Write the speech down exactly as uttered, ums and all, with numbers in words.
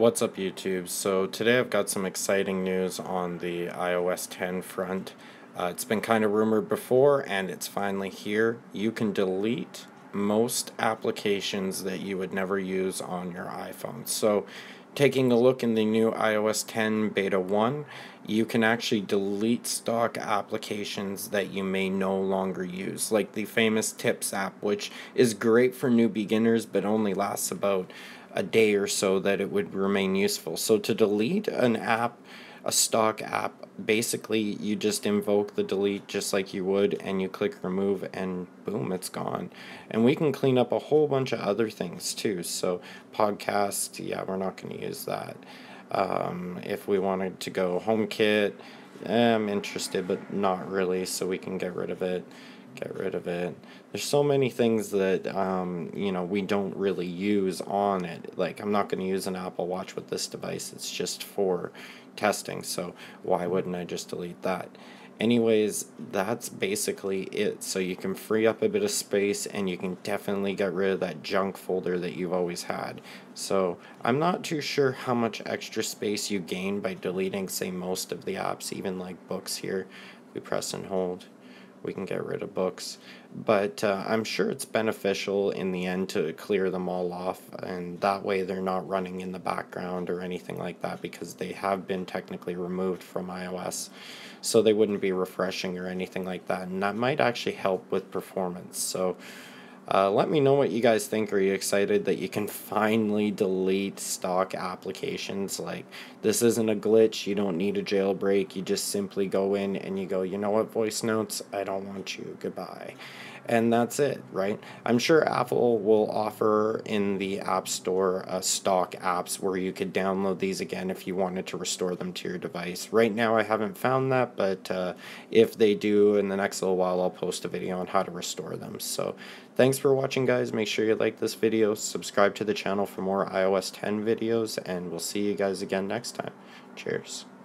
What's up, YouTube? So today I've got some exciting news on the i O S ten front. Uh, it's been kind of rumored before, and it's finally here. You can delete most applications that you would never use on your iPhone. So taking a look in the new i O S ten beta one, you can actually delete stock applications that you may no longer use, like the famous Tips app, which is great for new beginners but only lasts about a day or so that it would remain useful. So to delete an app, a stock app, basically you just invoke the delete just like you would, and you click remove, and boom, it's gone. And we can clean up a whole bunch of other things too. So podcast, yeah, we're not going to use that. Um, if we wanted to go HomeKit, eh, I'm interested but not really, so we can get rid of it. Get rid of it. There's so many things that um, you know we don't really use on it. Like, I'm not going to use an Apple Watch with this device. It's just for testing, so why wouldn't I just delete that? Anyways, that's basically it. So you can free up a bit of space, and you can definitely get rid of that junk folder that you've always had. So I'm not too sure how much extra space you gain by deleting, say, most of the apps, even like books here. We press and hold, we can get rid of books, but uh, I'm sure it's beneficial in the end to clear them all off, and that way they're not running in the background or anything like that, because they have been technically removed from iOS, so they wouldn't be refreshing or anything like that, and that might actually help with performance. So uh, let me know what you guys think. Are you excited that you can finally delete stock applications? Like, this isn't a glitch. You don't need a jailbreak. You just simply go in and you go, you know what, voice notes, I don't want you. Goodbye. And that's it, right? I'm sure Apple will offer in the App Store uh, stock apps where you could download these again if you wanted to restore them to your device. Right now I haven't found that, but uh, if they do in the next little while, I'll post a video on how to restore them. So thanks for watching, guys. Make sure you like this video, subscribe to the channel for more i O S ten videos, and we'll see you guys again next time. Cheers.